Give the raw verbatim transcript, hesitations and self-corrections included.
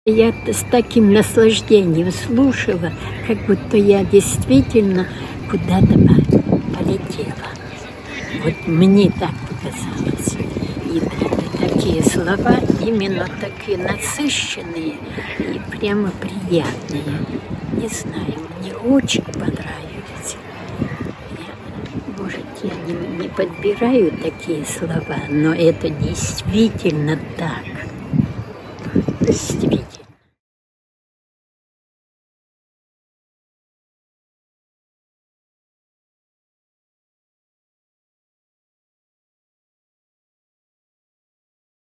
Я с таким наслаждением слушала, как будто я действительно куда-то полетела. Вот мне так показалось. И такие слова именно такие насыщенные и прямо приятные. Не знаю, мне очень понравились. Я, может, я не, не подбираю такие слова, но это действительно так. Действительно.